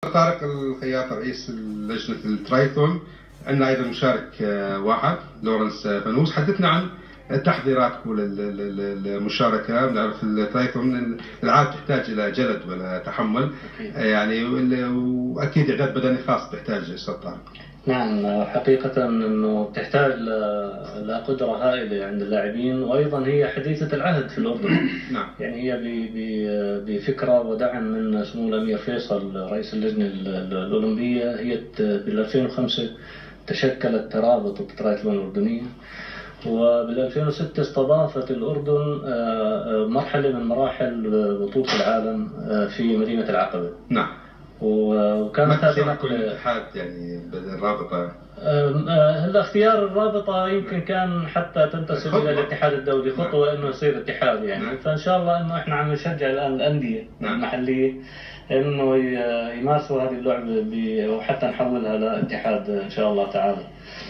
طارق الخياط رئيس لجنة الترايثلون، عندنا أيضا مشارك واحد لورنس فانوس. حدثنا عن تحضيراتكم للمشاركة. بنعرف الترايثلون الألعاب تحتاج إلى جلد ولا تحمل يعني، وأكيد إعداد بدني خاص تحتاج أستاذ طارق. نعم، حقيقة أنه تحتاج لقدرة هائلة عند اللاعبين، وأيضا هي حديثة العهد في الأردن. نعم. يعني هي بفكرة ودعم من سمو الأمير فيصل رئيس اللجنة الأولمبية. هي بال 2005 تشكلت رابطة الترايثلون الأردنية، وبال 2006 استضافت الأردن مرحلة من مراحل بطولة العالم في مدينة العقبة. نعم. وكانت هذه نقلة الاتحاد يعني الرابطة. هلا اختيار الرابطة يمكن كان حتى تنتسب إلى الاتحاد الدولي خطوة إنه يصير اتحاد يعني. نعم. فإن شاء الله إنه إحنا عم نشجع الآن الأندية. نعم. المحلية إنه يمارسوا هذه اللعبة وحتى نحولها لاتحاد إن شاء الله تعالى.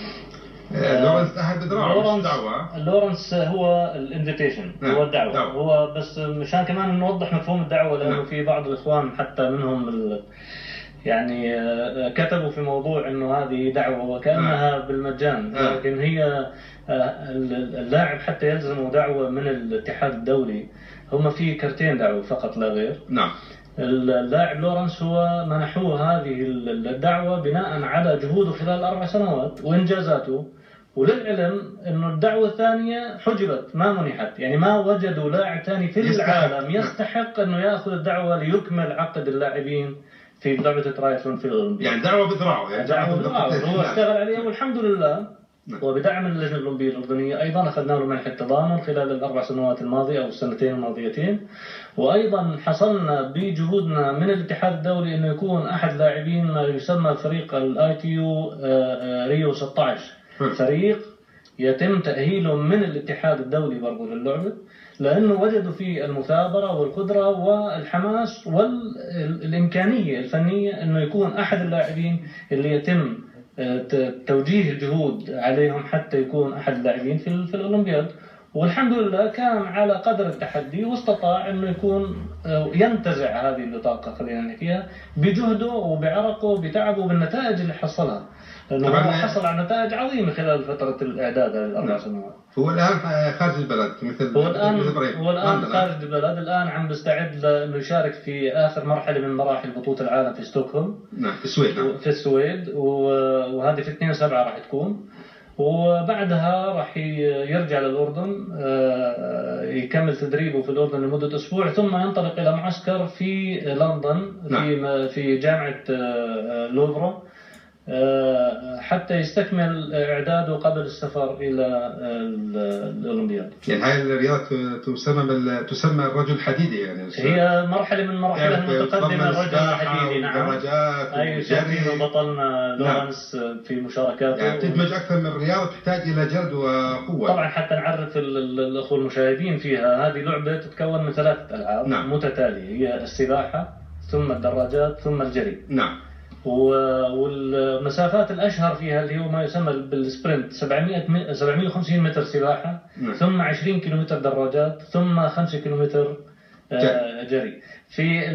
لورنس أحد بدراعه دعوة. لورنس هو الانفيتيشن. نعم. هو الدعوة. هو بس مشان كمان نوضح مفهوم الدعوة، لأنه نعم. في بعض الإخوان حتى منهم يعني كتبوا في موضوع إنه هذه دعوة وكأنها بالمجان. لكن هي اللاعب حتى يلزمه دعوة من الاتحاد الدولي. هم في كرتين دعوة فقط لا غير. نعم. اللاعب لورنس هو منحوه هذه الدعوة بناء على جهوده خلال 4 سنوات وإنجازاته. وللعلم إنه الدعوة الثانية حجبت، ما منحت، يعني ما وجدوا لاعب ثاني في العالم يستحق إنه يأخذ الدعوة ليكمل عقد اللاعبين في لعبة الترايثلون في الأولمبياد. يعني دعوة بدراعه، يعني دعوة بدراعه هو اشتغل عليها والحمد لله. وبدعم اللجنة الأولمبية الأردنية أيضا أخذنا له منحة تضامن خلال ال4 سنوات الماضية أو السنتين الماضيتين. وأيضا حصلنا بجهودنا من الاتحاد الدولي إنه يكون أحد لاعبين ما يسمى فريق الITU ريو 16. فريق يتم تأهيله من الاتحاد الدولي برضو للعبة، لأنه وجدوا فيه المثابرة والقدرة والحماس والإمكانية الفنية إنه يكون أحد اللاعبين اللي يتم توجيه الجهود عليهم حتى يكون أحد اللاعبين في الأولمبياد. والحمد لله كان على قدر التحدي واستطاع إنه يكون ينتزع هذه البطاقة، خلينا نحكيها، بجهده وبعرقه وبتعبه وبالنتائج اللي حصلها، لأنه هو حصل على نتائج عظيمة خلال فترة الإعداد هذه ال4 سنوات. هو الآن خارج البلد هو الآن خارج البلد. الآن عم بيستعد لأنه يشارك في آخر مرحلة من مراحل بطولة العالم في ستوكهولم. نعم، في السويد. نعم. في السويد، وهذه في 2/7 راح تكون. وبعدها راح يرجع للأردن يكمل تدريبه في الأردن لمدة أسبوع، ثم ينطلق إلى معسكر في لندن. نعم. في جامعة لوفرا حتى يستكمل إعداده قبل السفر إلى الأولمبياد. يعني هاي الرياضة تسمى الرجل الحديدي يعني. هي مرحلة من مراحلها المتقدمة الرجل الحديدي. نعم. درجات شايفين بطلنا لورنس. نعم. في مشاركاته يعني تدمج أكثر من رياضة تحتاج إلى جلد وقوة. طبعا حتى نعرف الأخوة المشاهدين فيها، هذه لعبة تتكون من 3 ألعاب. نعم. متتالية، هي السباحة ثم الدراجات ثم الجري. نعم. والمسافات الأشهر فيها اللي هو ما يسمى بالسبرنت 750 متر سباحة. نعم. ثم 20 كيلومتر دراجات ثم 5 كيلومتر جري. في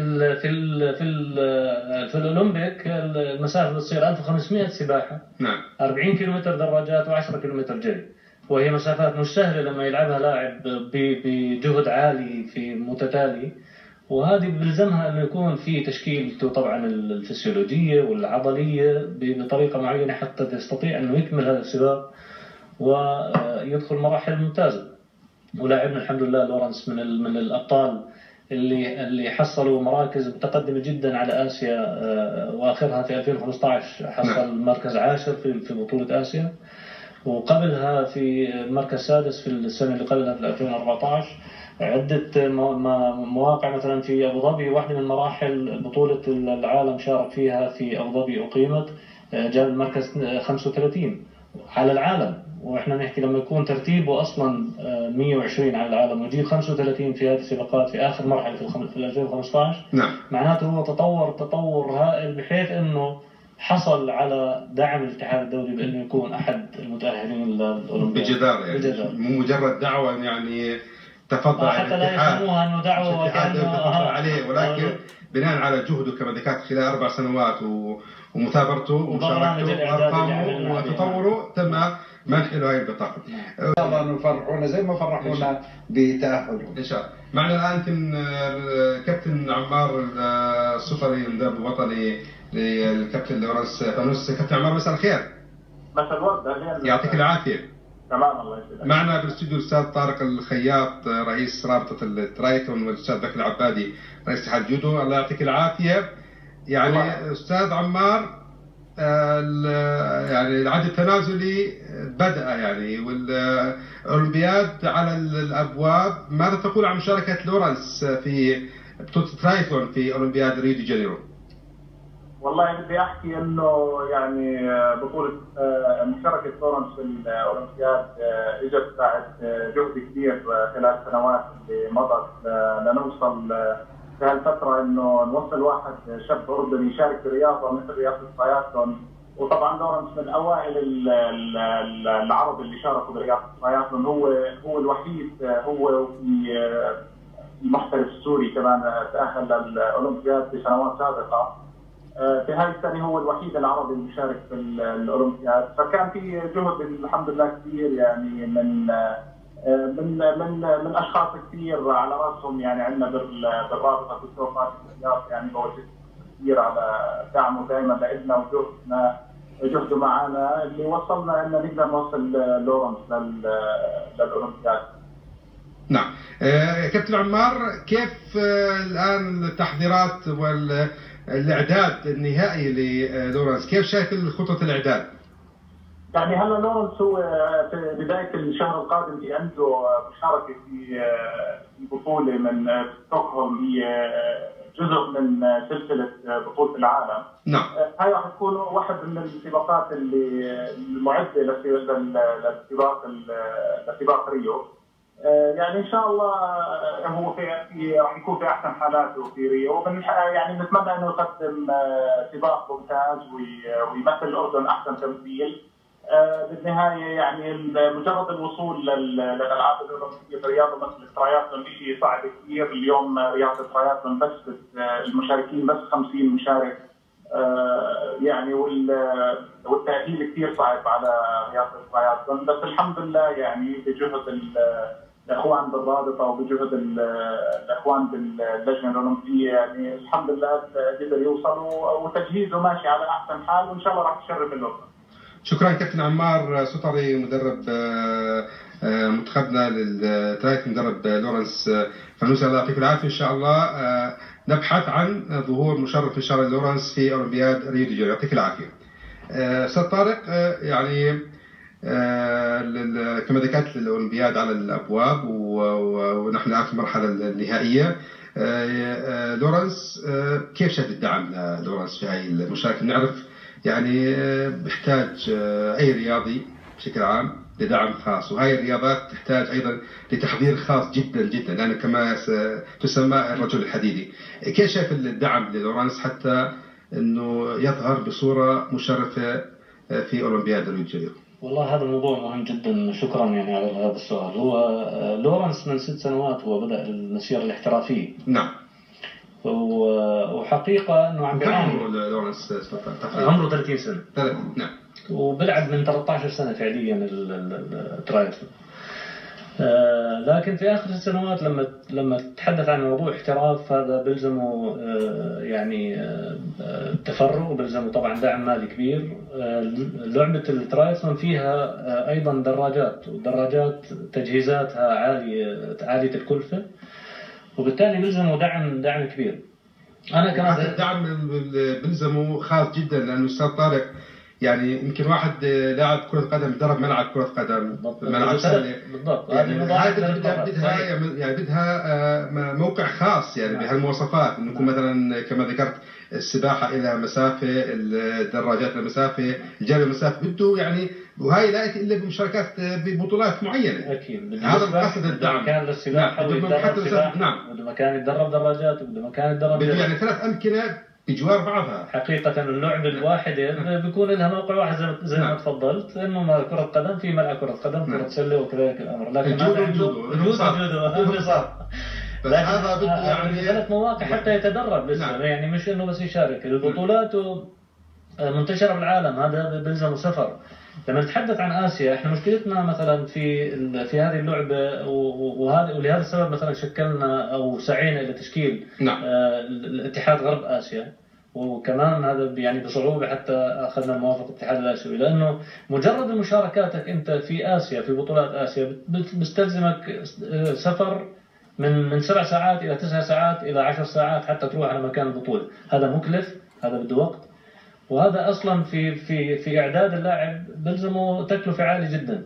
الأولمبيك المسافة بتصير 1500 سباحة. نعم. 40 كيلومتر دراجات و10 كيلومتر جري، وهي مسافات مش سهلة لما يلعبها لاعب بجهد عالي في متتالي. وهذه بلزمها أنه يكون في تشكيلته طبعا الفسيولوجية والعضلية بطريقة معينة حتى يستطيع أنه يكمل هذا السباق ويدخل مراحل ممتازة. ولاعبنا الحمد لله لورنس من الأبطال اللي حصلوا مراكز متقدمة جدا على آسيا، وآخرها في 2015 حصل مركز 10 في بطولة آسيا، وقبلها في المركز 6 في السنة اللي قبلها في 2014. عدة مواقع مثلا في أبو ظبي، واحدة من مراحل بطولة العالم شارك فيها في أبو ظبي أقيمت، جاب المركز 35 على العالم. وإحنا نحكي لما يكون ترتيبه أصلا 120 على العالم ويجيب 35 في هذه السباقات في آخر مرحلة في 2015. نعم. معناته هو تطور هائل، بحيث إنه حصل على دعم الاتحاد الدولي بأنه يكون أحد المتأهلين للأولمبياد بجدارة يعني. مو مجرد دعوة يعني تفضل حتى لا يسموها انه دعوه وكانه تفضل عليه، ولكن بناء على جهده كما ذكرت خلال 4 سنوات ومثابرته ومشاركته وارقامه وتطوره تم منح له هاي البطاقه. طبعا فرحونا زي ما فرحونا بتاهلهم ان شاء الله. معنا الان يمكن كابتن عمار السفري المدرب الوطني للكابتن لورنس فانوس. كابتن عمار مساء الخير. مساء الورد. يعطيك العافيه. تمام الله يسلمك. معنا بالاستوديو الاستاذ طارق الخياط رئيس رابطه الترايثلون، والاستاذ بكر العبادي رئيس اتحاد الجودو. الله يعطيك العافيه. يعني استاذ عمار، يعني العد التنازلي بدأ يعني، والأولمبياد على الأبواب. ماذا تقول عن مشاركة لورنس في بطولة الترايثلون في أولمبياد ريو دي جانيرو؟ والله بدي أحكي إنه يعني بطولة مشاركة لورنس في الأولمبياد إجت بعد جهد كبير خلال السنوات اللي مضت لنوصل في هالفترة إنه نوصل واحد شاب أردني يشارك في رياضة مثل رياضة الترايثلون. وطبعا لورنس من أوائل العرب اللي شاركوا برياضة الترايثلون، هو الوحيد، هو المحترف السوري كمان تأهل للأولمبياد في سنوات سابقة. في هاي السنة هو الوحيد العربي المشارك في الأولمبياد، فكان في جهد الحمد لله كبير يعني من اشخاص كثير على راسهم يعني عندنا بالرابطه الدكتور فاتح الخياط، يعني بوجه كثير على دعمه دائما لنا وجهده معنا اللي وصلنا ان نقدر نوصل لورنس للاولمبياد. نعم. كابتن عمار، كيف الان التحضيرات والاعداد النهائي للورنس؟ كيف شايف خطه الاعداد؟ يعني هلا لورنس هو في بدايه الشهر القادم في عنده مشاركه في بطوله من ستوكهولم، هي جزء من سلسله بطوله العالم. نعم. هاي راح تكون واحد من السباقات اللي المعده لسباق ريو. يعني ان شاء الله هو راح يكون في احسن حالاته في ريو. يعني نتمنى انه يقدم سباق ممتاز ويمثل الاردن احسن تمثيل. بالنهايه يعني مجرد الوصول للالعاب الاولمبيه في رياضه مثل الترايثلون شيء صعب كثير. اليوم رياضه الترايثلون بس المشاركين بس 50 مشارك، يعني والتاهيل كثير صعب على رياضه الترايثلون. بس الحمد لله يعني بجهد الاخوان بالرابطه وبجهد الاخوان باللجنه الاولمبيه، يعني الحمد لله قدر يوصلوا وتجهيزه ماشي على احسن حال، وان شاء الله راح يشرف الاردن. شكرا كابتن عمار سطري مدرب منتخبنا للترايث، مدرب لورنس فانوس. الله يعطيك العافيه. ان شاء الله نبحث عن ظهور مشرف ان شاء الله لورنس في اولمبياد ريو دي جانيرو. يعطيك العافيه. استاذ طارق، يعني كما ذكرت الاولمبياد على الابواب ونحن الان في المرحله النهائيه. لورنس، كيف شاف الدعم لورنس في هذه المشاركه؟ نعرف يعني بيحتاج اي رياضي بشكل عام لدعم خاص، وهي الرياضات تحتاج ايضا لتحضير خاص جدا جدا، لانه كما تسمى الرجل الحديدي. كيف شايف الدعم للورنس حتى انه يظهر بصوره مشرفه في اولمبياد ريو دي جانيرو؟ والله هذا الموضوع مهم جدا. شكرا يعني على هذا السؤال. هو لورنس من 6 سنوات هو بدأ المسيرة الاحترافية. نعم. وحقيقة انه عم بيعاني. لورنس عمره 30 سنة. نعم. وبيلعب من 13 سنة فعليا الترايثلون. لكن في آخر السنوات لما تحدث عن موضوع احتراف، هذا بيلزمه يعني تفرغ، وبيلزمه طبعا دعم مالي كبير. لعبة الترايثلون فيها أيضا دراجات، والدراجات تجهيزاتها عالية الكلفة، وبالتالي بيلزمه دعم كبير. أنا كمان الدعم بيلزمه خاص جدا، لأنه أستاذ طارق يعني يمكن واحد لاعب كرة قدم يدرب ملعب كرة قدم، ملعب سلة بالضبط. بدها موقع خاص يعني بهالمواصفات، انه يكون مثلا كما ذكرت السباحة إلى مسافة، الدراجات إلى مسافة، الجري مسافة، بده يعني، وهي لا يأتي إلا بمشاركات ببطولات معينة. أكيد. هذا القصد الدعم. مكان للسباحة، نعم. بده مكان يتدرب دراجات، وبده مكان يتدرب بده يعني 3 أمكنة بجوار بعضها. حقيقة اللعبة الواحدة بيكون لها موقع واحد زي ما تفضلت، إنه كرة قدم في ملعب كرة قدم، كرة سلة وكذلك الأمر. لكن جودو لكن هذا بده يعني 3 مواقع حتى يتدرب لسه. يعني مش إنه بس يشارك. البطولات منتشرة بالعالم، هذا بيلزم سفر. لما نتحدث عن آسيا، احنا مشكلتنا مثلا في هذه اللعبة، ولهذا السبب مثلا شكلنا أو سعينا إلى تشكيل الاتحاد غرب آسيا، وكمان هذا يعني بصعوبة حتى أخذنا موافقة الاتحاد الآسيوي، لأنه مجرد مشاركاتك أنت في آسيا في بطولات آسيا بتستلزمك سفر من 7 ساعات إلى 9 ساعات إلى 10 ساعات حتى تروح على مكان البطولة. هذا مكلف، هذا بده وقت، وهذا اصلا في اعداد اللاعب بلزمه تكلفه عاليه جدا.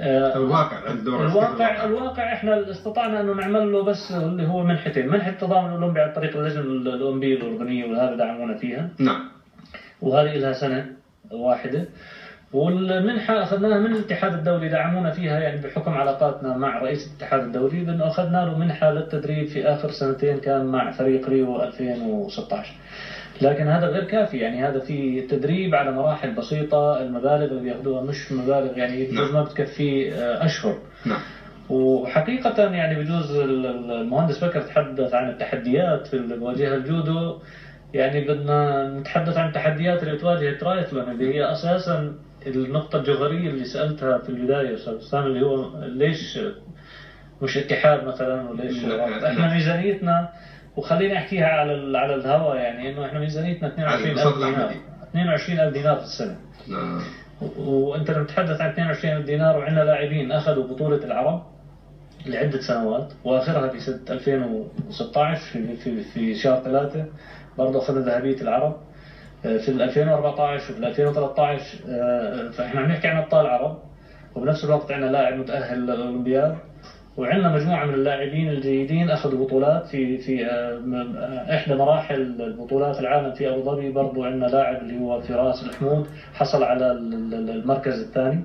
الواقع احنا استطعنا انه نعمل له بس اللي هو منحتين، منحه التضامن الاولمبي عن طريق اللجنه الاولمبيه الاردنيه، وهذا دعمونا فيها. نعم. وهذه لها سنه واحده. والمنحه اخذناها من الاتحاد الدولي، دعمونا فيها يعني بحكم علاقاتنا مع رئيس الاتحاد الدولي، لانه اخذنا له منحه للتدريب في اخر سنتين كان مع فريق ريو 2016. لكن هذا غير كافي، يعني هذا في تدريب على مراحل بسيطة، المبالغ اللي ياخذوها مش مبالغ يعني ما بتكفي أشهر. نعم. وحقيقة يعني بجوز المهندس بكر تحدث عن التحديات في الواجهة الجودو، يعني بدنا نتحدث عن التحديات اللي بتواجه الترايثلون، اللي هي أساسا النقطة الجوهرية اللي سألتها في البداية أستاذ اسامه، اللي هو ليش مش اتحاد مثلا، وليش احنا ميزانيتنا، وخليني احكيها على الهواء، يعني انه احنا ميزانيتنا 22,000 دينار 22,000 دينار في السنه. وانت لما تتحدث عن 22,000 دينار وعندنا لاعبين اخذوا بطوله العرب لعده سنوات، واخرها في سنه 2016 في شهر 3 برضه اخذنا ذهبيه العرب، في 2014 وفي 2013. فاحنا عم نحكي عن ابطال عرب، وبنفس الوقت عندنا لاعب متاهل للاولمبياد، وعندنا مجموعة من اللاعبين الجيدين أخذوا بطولات في إحدى مراحل البطولات العالم في أبو ظبي. برضو عندنا لاعب اللي هو فراس الحمود حصل على المركز الثاني،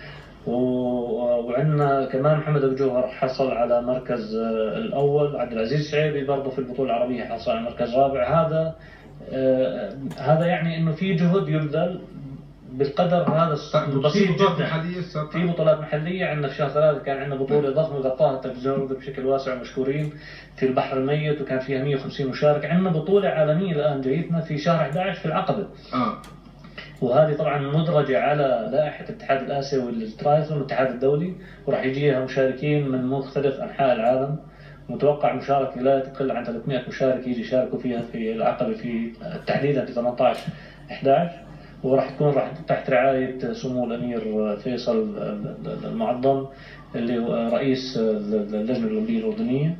وعندنا كمان محمد أبو جوهر حصل على مركز الأول. عبد العزيز شعيبي برضو في البطولة العربية حصل على مركز رابع. هذا يعني إنه في جهد يبذل بالقدر هذا البسيط جدا. في بطولات محلية عندنا في شهر 3 كان عندنا بطولة ضخمة غطاها التلفزيون بشكل واسع ومشكورين في البحر الميت، وكان فيها 150 مشارك. عندنا بطولة عالمية الآن جايتنا في شهر 11 في العقبة. وهذه طبعا مدرجة على لائحة الاتحاد الآسيوي للترايثلون والاتحاد الدولي، وراح يجيها مشاركين من مختلف أنحاء العالم. متوقع مشاركة لا تقل عن 300 مشارك يجي يشاركوا فيها في العقبة في تحديدا في 18/11. وراح تكون تحت رعاية سمو الأمير فيصل المعظم اللي هو رئيس اللجنة الأولمبية الأردنية.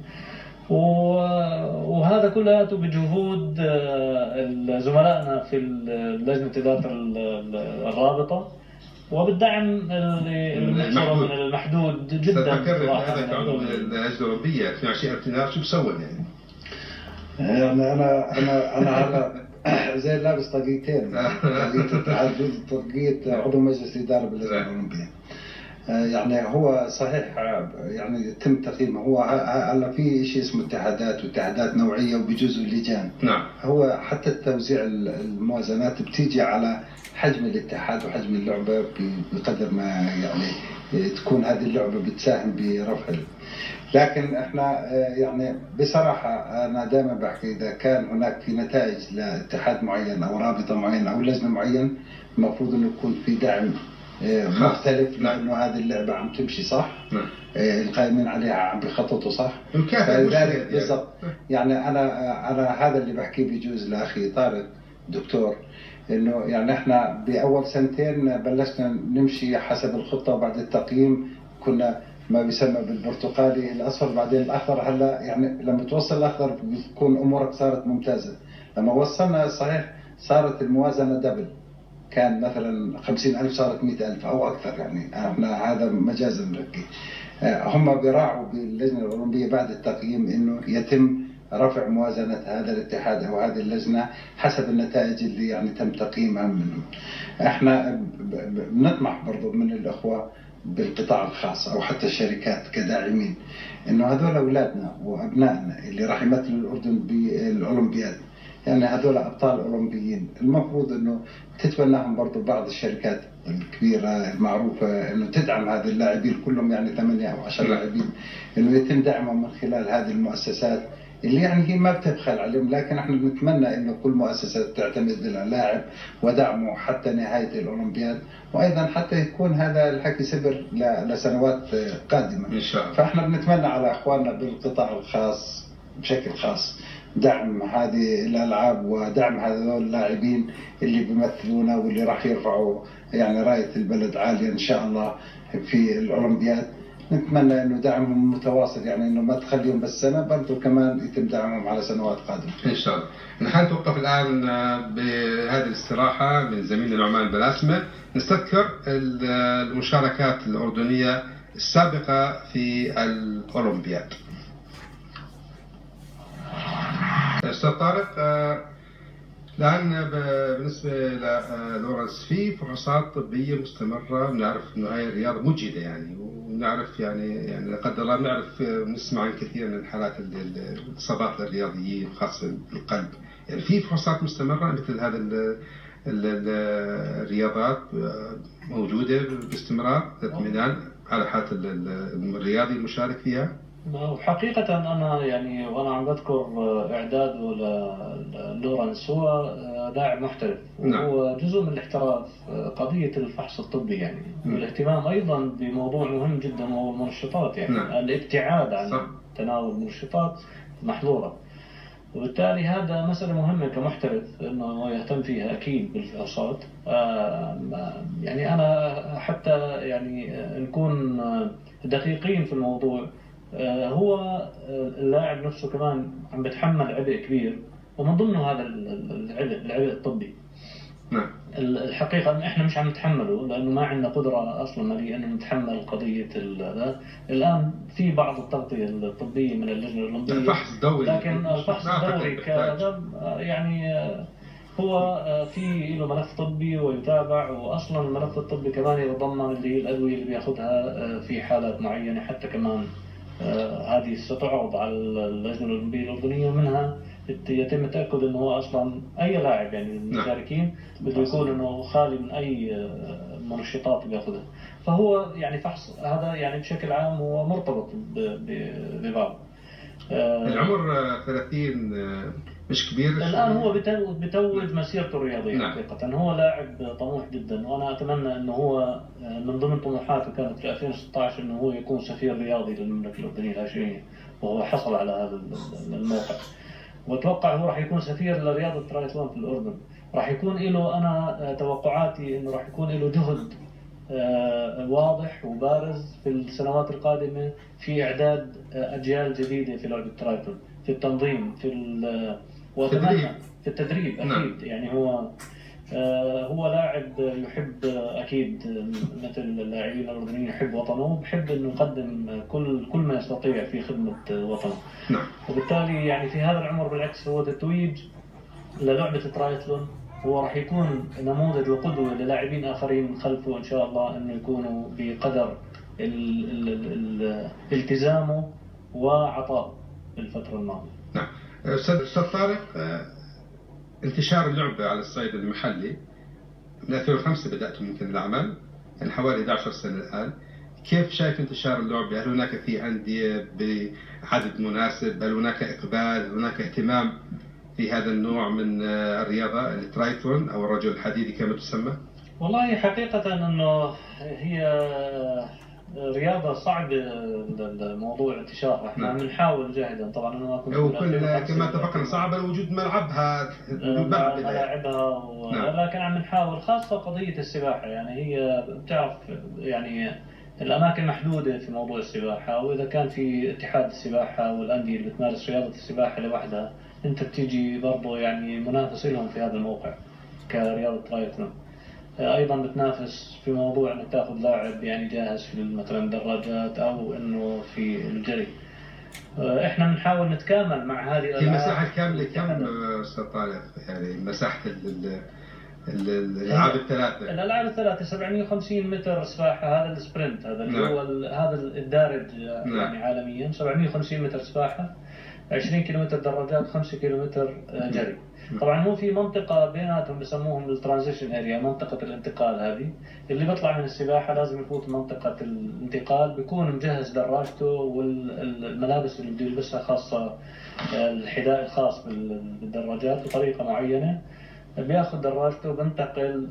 وهذا كله بجهود زملائنا في لجنة إدارة الرابطة، وبالدعم المحدود جدا. هذا كان اللجنة الأولمبية 22,000 دينار شو بسوي يعني أنا على زي لابس طاقيتين، طاقية عضو مجلس إدارة باللجنة الأولمبية. يعني هو صحيح يعني يتم تقييمه. هو هلا في شيء اسمه اتحادات واتحادات نوعية وبجزء اللجان. نعم. هو حتى توزيع الموازنات بتيجي على حجم الاتحاد وحجم اللعبة بقدر ما يعني تكون هذه اللعبة بتساهم برفع. لكن احنا يعني بصراحة انا دائما بحكي اذا كان هناك في نتائج لاتحاد معين او رابطة معينة او لجنة معين، المفروض انه يكون في دعم مختلف، لانه هذه اللعبة عم تمشي صح، القائمين عليها عم بيخططوا صح. فلذلك بالضبط يعني انا هذا اللي بحكيه بيجوز لاخي طارق دكتور، انه يعني احنا باول 2 سنين بلشنا نمشي حسب الخطة، وبعد التقييم كنا ما بيسمى بالبرتقالي الاصفر بعدين الاخضر. هلا يعني لما توصل الاخضر بتكون امورك صارت ممتازه. لما وصلنا صحيح صارت الموازنه دبل، كان مثلا 50,000 صارت 100,000 او اكثر. يعني احنا هذا مجازا بنحكي. هم بيراعوا باللجنه الاولمبيه بعد التقييم انه يتم رفع موازنه هذا الاتحاد او هذه اللجنه حسب النتائج اللي يعني تم تقييمها منهم. احنا بنطمح برضو من الاخوه بالقطاع الخاص او حتى الشركات كداعمين، انه هذول اولادنا وابنائنا اللي راح يمثلوا الاردن بالاولمبياد يعني هذول ابطال اولمبيين، المفروض انه تتبناهم برضه بعض الشركات الكبيره المعروفه انه تدعم هذه اللاعبين كلهم، يعني 8 أو 10 لاعبين، انه يتم دعمهم من خلال هذه المؤسسات اللي يعني هي ما بتبخل عليهم. لكن احنا بنتمنى انه كل مؤسسه تعتمد على اللاعب ودعمه حتى نهايه الاولمبياد، وايضا حتى يكون هذا الحكي سبر لسنوات قادمه ان شاء الله. فاحنا بنتمنى على اخواننا بالقطاع الخاص بشكل خاص دعم هذه الالعاب ودعم هذول اللاعبين اللي بيمثلونا واللي راح يرفعوا يعني رايه البلد عاليه ان شاء الله في الاولمبياد. نتمنى انه دعمهم متواصل، يعني انه ما تخليهم بس سنه، برضه كمان يتم دعمهم على سنوات قادمه ان شاء الله. نحن نتوقف الان بهذه الاستراحه من زميلنا نعمان بلاسمه، نستذكر المشاركات الاردنيه السابقه في الاولمبياد. استاذ طارق، الآن بالنسبة للورنس في فحوصات طبية مستمرة، بنعرف إنه هاي الرياضة مجهدة يعني، ونعرف يعني لا قدر الله بنعرف نسمع عن كثير من الحالات الإصابات للرياضيين خاصة بالقلب، يعني في فحوصات مستمرة مثل هذا الرياضات موجودة باستمرار للاطمئنان على حالة الرياضي المشارك فيها؟ حقيقة أنا يعني وأنا عم بذكر إعداده للورنس هو لاعب محترف، وهو جزء من الاحتراف قضية الفحص الطبي يعني، والاهتمام أيضا بموضوع مهم جدا وهو المنشطات، يعني الابتعاد عن تناول منشطات محظورة، وبالتالي هذا مسألة مهمة كمحترف إنه يهتم فيها أكيد بالفحوصات. يعني أنا حتى يعني نكون دقيقين في الموضوع، هو اللاعب نفسه كمان عم بتحمل عبء كبير، ومن ضمنه هذا العبء الطبي. الحقيقة احنا مش عم نتحمله لانه ما عندنا قدرة اصلا مالية انه نتحمل قضية الان في بعض التغطية الطبية من اللجنة الاولمبية، الفحص الدوري، لكن الفحص الدوري يعني هو في له ملف طبي ويتابع، واصلا الملف الطبي كمان يتضمن اللي هي الادوية اللي بياخذها في حالات معينة، حتى كمان هذه ستعرض على اللجنة الأولمبية الأردنية، منها يتم التأكد أنه هو أصلا أي لاعب يعني المشاركين بده يكون أنه خالي من أي منشطات بياخذها. فهو يعني فحص هذا يعني بشكل عام هو مرتبط ببعض. العمر 30 مش كبير الآن هو بتوج مسيرته الرياضية. حقيقة هو لاعب طموح جدا، وأنا أتمنى أنه هو من ضمن طموحاته كانت في 2016 أنه هو يكون سفير رياضي للمملكة الأردنية الهاشمية، وهو حصل على هذا الموقع، وأتوقع هو راح يكون سفير لرياضة الترايثلون في الأردن. راح يكون له، أنا توقعاتي أنه راح يكون له جهد واضح وبارز في السنوات القادمة في إعداد أجيال جديدة في لعبة الترايثلون، في التنظيم، في التدريب أكيد. يعني هو لاعب يحب أكيد مثل اللاعبين الأردنيين، يحب وطنه، بحب إنه يقدم كل ما يستطيع في خدمة وطنه. وبالتالي يعني في هذا العمر بالعكس هو تتويج للعبة الترايثلون، هو راح يكون نموذج وقدوة للاعبين آخرين خلفه إن شاء الله، إنه يكونوا بقدر التزامه وعطاء الفترة الماضية. نعم. أستاذ طارق، انتشار اللعبة على الصعيد المحلي من 2005 بدأتم يمكن العمل، يعني حوالي 11 سنة الآن. كيف شايف انتشار اللعبة؟ هل هناك في أندية بعدد مناسب؟ هل هناك إقبال؟ هل هناك اهتمام في هذا النوع من الرياضة الترايثلون أو الرجل الحديدي كما تسمى؟ والله حقيقة أنه هي رياضة صعبة الموضوع انتشارها. احنا بنحاول جاهدا طبعا. انا ما كنت كما اتفقنا صعبة وجود ملعبها، ملاعبها لكن عم نحاول، خاصة قضية السباحة. يعني هي بتعرف يعني الأماكن محدودة في موضوع السباحة، وإذا كان في اتحاد السباحة والأندية اللي بتمارس رياضة السباحة لوحدها، أنت بتيجي برضه يعني منافس لهم في هذا الموقع كرياضة ترايثلون. ايضا بتنافس في موضوع انك تاخذ لاعب يعني جاهز في مثلا دراجات او انه في الجري. احنا بنحاول نتكامل مع هذه المساحه الكامله. كم استاذ طارق يعني مساحه الالعاب الثلاثه؟ الالعاب الثلاثه 750 متر سباحه، هذا السبرنت، هذا اللي هو هذا الدارج يعني عالميا 750 متر سباحه، 20 كيلومتر دراجات، 5 كيلومتر جري. طبعا مو في منطقة بيناتهم بسموهم الترانزيشن اريا، منطقة الانتقال هذه، اللي بيطلع من السباحة لازم يفوت منطقة الانتقال، بيكون مجهز دراجته والملابس اللي بده يلبسها، خاصة الحذاء الخاص بالدراجات بطريقة معينة. بياخذ دراجته بنتقل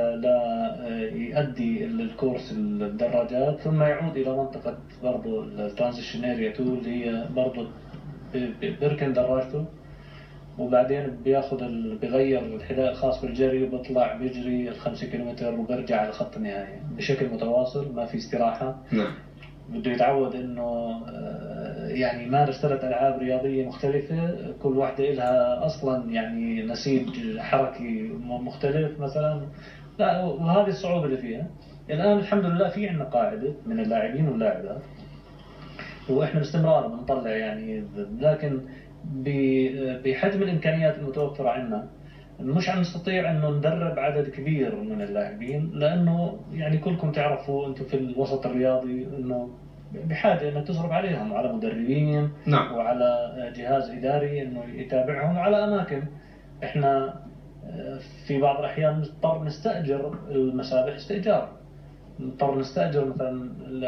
ليؤدي الكورس الدراجات، ثم يعود الى منطقة برضه الترانزيشن اريا 2 اللي هي برضه بيركن دراجته، وبعدين بيغير الحذاء الخاص بالجري وبيطلع بيجري ال5 كيلومتر وبرجع على خط النهاية بشكل متواصل، ما في استراحة. نعم. بده يتعود انه يعني يمارس 3 ألعاب رياضية مختلفة، كل واحدة لها اصلا يعني نسيج حركي مختلف مثلا. لا، وهذه الصعوبة اللي فيها. الان الحمد لله في عندنا قاعدة من اللاعبين واللاعبات، واحنا باستمرار بنطلع يعني، لكن بحجم الامكانيات المتوفرة عندنا مش عم نستطيع انه ندرب عدد كبير من اللاعبين، لانه يعني كلكم تعرفوا انتم في الوسط الرياضي انه بحاجه انك تصرف عليهم، على مدربين. نعم. وعلى جهاز اداري انه يتابعهم، على اماكن. احنا في بعض الاحيان نضطر نستاجر المسابح استئجار، نضطر نستاجر مثلا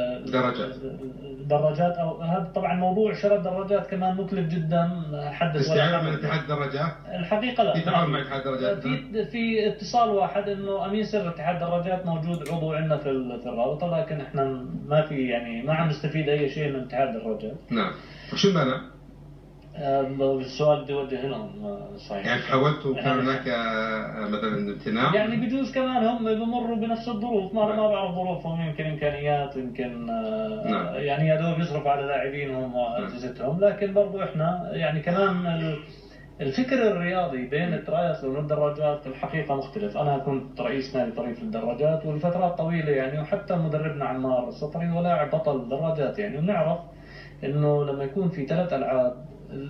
دراجات، او هذا طبعا موضوع شراء الدراجات كمان مكلف جدا. حدث استعانة من اتحاد الدراجات؟ الحقيقه لا، في تعاون مع اتحاد الدراجات، في اتصال واحد انه امين سر اتحاد الدراجات موجود عضو عندنا في الرابطه، لكن احنا ما في يعني ما عم نستفيد اي شيء من اتحاد الدراجات. نعم. وشو المانع؟ السؤال بدي اوجه لهم صحيح. يعني حاولتوا كان هناك مثلا امتناع؟ يعني بجوز كمان هم بمروا بنفس الظروف، ما بعرف ظروفهم، يمكن امكانيات، يمكن يعني يا دوب يصرفوا على لاعبينهم واجهزتهم، لكن برضو احنا يعني كمان الفكر الرياضي بين الترايثلون والدراجات الحقيقه مختلف. انا كنت رئيس نادي طريف للدراجات ولفترات طويله يعني، وحتى مدربنا عمار السطري هو لاعب بطل دراجات يعني، ونعرف انه لما يكون في 3 ألعاب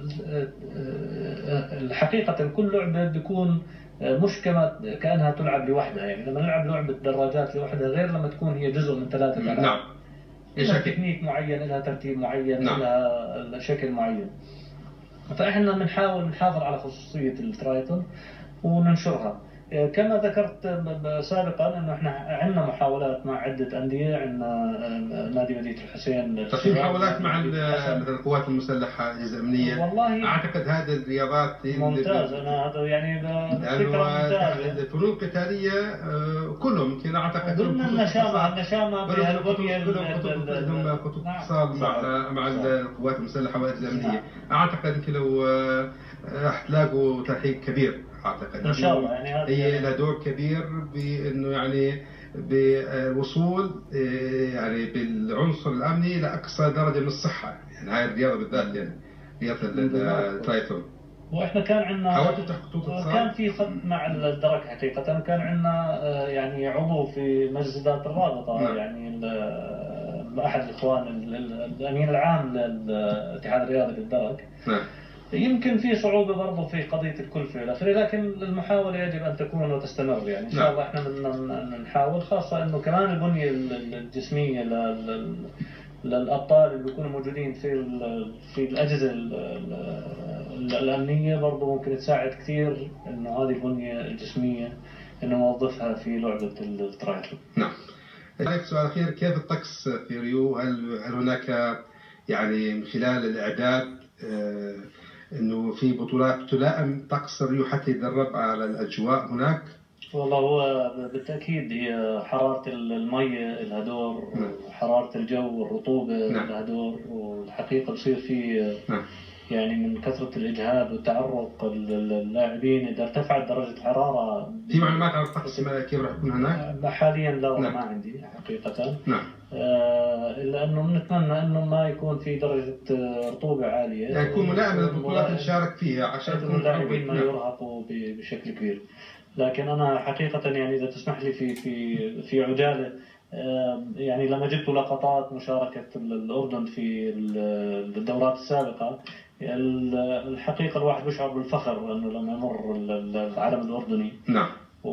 الحقيقة كل لعبة بيكون مش كأنها تلعب لوحدها. يعني لما نلعب لعبة دراجات لوحدها غير لما تكون هي جزء من 3 ألعاب. نعم. لها تكنيك معين، لها ترتيب معين، نعم. لها شكل معين. فإحنا بنحاول نحافظ على خصوصية الترايثلون وننشرها. كما ذكرت سابقا انه احنا عندنا محاولات مع عده انديه، عندنا نادي مدينه الحسين، في محاولات مع مثلا القوات المسلحه، الاجهزه الامنيه. والله اعتقد هذه الرياضات ممتاز. انا هذا يعني فكره ممتازه. الفنون القتاليه كلهم يمكن اعتقد ضمن النشامه بهالبنيه لهم خطوط اتصال مع القوات المسلحه والاجهزه الامنيه. اعتقد يمكن لو راح تلاقوا ترحيب كبير، اعتقد ان شاء الله. يعني هي لها دور كبير بانه يعني بالوصول يعني بالعنصر الامني لاقصى درجه من الصحه. يعني هاي الرياضه بالذات، يعني رياضه الترايثلون. واحنا كان عندنا حاولتوا تحطوا خطوط اتصال؟ كان في خط مع الدرك حقيقه. كان عندنا يعني عضو في مجلس اداره الرابطه. نعم. يعني احد الاخوان الامين العام للاتحاد الرياضي للدرك. نعم. يمكن في صعوبة برضه في قضية الكلفة إلى آخره، لكن المحاولة يجب أن تكون وتستمر. يعني إن شاء الله إحنا بدنا نحاول، خاصة إنه كمان البنية الجسمية للأبطال اللي بيكونوا موجودين في الأجهزة الأمنية برضه ممكن تساعد كثير إنه هذه البنية الجسمية إنه نوظفها في لعبة الترايثلون. نعم. سؤال أخير، كيف الطقس في ريو؟ هل هناك يعني من خلال الإعداد انه في بطولات تلائم طقس ريو حتى يتدرب على الاجواء هناك؟ والله هو بالتاكيد هي حراره الميه لها دور، حراره الجو والرطوبه لها دور، والحقيقه بصير في يعني من كثره الاجهاد والتعرق اللاعبين اذا ارتفعت درجه الحراره. في معلومات عن الطقس كيف راح يكون هناك؟ حاليا لا، ما عندي حقيقه. نعم. الا انه بنتمنى انه ما يكون في درجه رطوبه عاليه، يعني يكون ملائم للبطولات اللي نشارك فيها عشان اللاعبين ما يرهقوا بشكل كبير. لكن انا حقيقه يعني اذا تسمح لي في عجاله، يعني لما جبت لقطات مشاركه الاردن في الدورات السابقه، الحقيقه الواحد بيشعر بالفخر انه لما يمر العلم الاردني. نعم.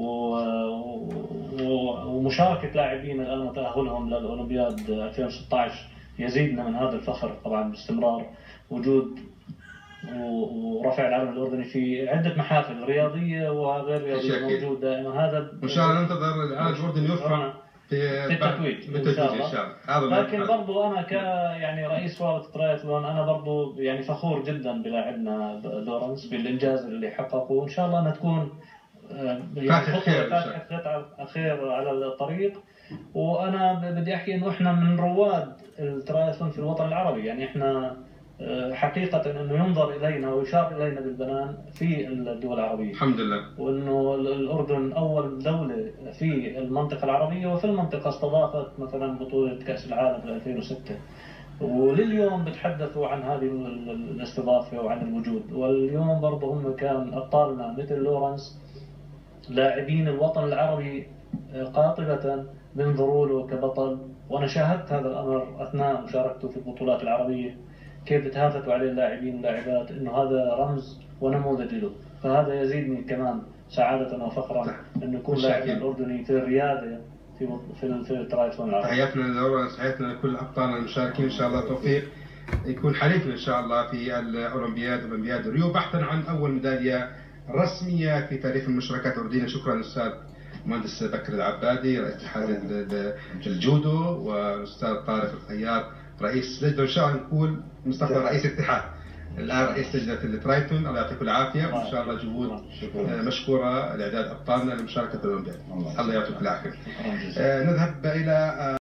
ومشاركة لاعبين الآن وتأهلهم للأولمبياد 2016 يزيدنا من هذا الفخر طبعا باستمرار. وجود ورفع العلم الأردني في عدة محافل رياضية وغير رياضية موجود دائما. هذا وإن شاء الله ننتظر العلم الأردني يرفع في التتويج إن شاء الله. لكن برضو أنا يعني رئيس رابطة الترايثلون أنا برضو يعني فخور جدا بلاعبنا لورنس بالإنجاز اللي حققه، وإن شاء الله أنها تكون خطوة خير على الطريق. وأنا بدي أحكي إنه إحنا من رواد الترايثلون في الوطن العربي، يعني إحنا حقيقة إنه ينظر إلينا ويشار إلينا بالبنان في الدول العربية الحمد لله، وإنه الأردن أول دولة في المنطقة العربية وفي المنطقة استضافت مثلا بطولة كأس العالم 2006، ولليوم بتحدثوا عن هذه الاستضافة وعن الوجود. واليوم برضه هم كان أبطالنا مثل لورنس لاعبين الوطن العربي قاطبة بينظروا له كبطل، وأنا شاهدت هذا الأمر أثناء مشاركته في البطولات العربية كيف بتهافتوا عليه اللاعبين واللاعبات إنه هذا رمز ونموذج له. فهذا يزيدني كمان سعادة وفخرا إنه يكون لاعبنا الأردني في الريادة في الترايثلون العربي. تحياتنا للأولمبياد، تحياتنا لكل أبطالنا المشاركين، إن شاء الله توفيق يكون حليفنا إن شاء الله في أولمبياد ريو، بحثا عن أول ميدالية رسمية في تاريخ المشاركات الأردنية. شكرا أستاذ المهندس بكر العبادي رئيس اتحاد الجودو، والأستاذ طارق الخياط رئيس لجنة، إن شاء الله نكون مستقبل رئيس اتحاد، الآن رئيس لجنة الترايثلون. الله يعطيكم العافية، وإن شاء الله جهود مشكورة لإعداد أبطالنا لمشاركة الأولمبياد. الله يعطيكم العافية. نذهب إلى